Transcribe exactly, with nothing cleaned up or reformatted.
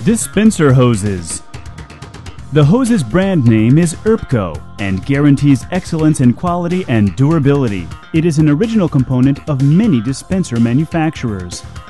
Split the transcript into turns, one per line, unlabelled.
Dispenser hoses. The hose's brand name is Erpco and guarantees excellence in quality and durability. It is an original component of many dispenser manufacturers.